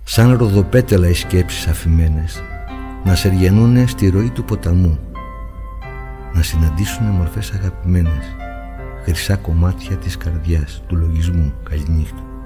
σαν ροδοπέτελα οι σκέψεις αφημένες, να σεργαινούνε στη ροή του ποταμού, να συναντήσουνε μορφές αγαπημένες, χρυσά κομμάτια της καρδιάς, του λογισμού. Καληνύχτα.